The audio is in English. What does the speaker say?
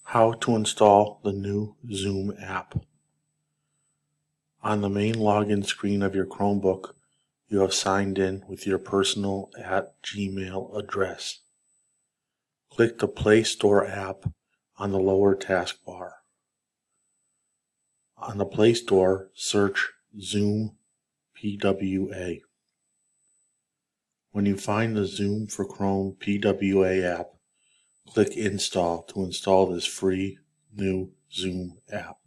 How to install the new Zoom app. On the main login screen of your Chromebook, you have signed in with your personal @Gmail address. Click the Play Store app on the lower taskbar. On the Play Store, search Zoom PWA. When you find the Zoom for Chrome PWA app, click Install to install this free new Zoom app.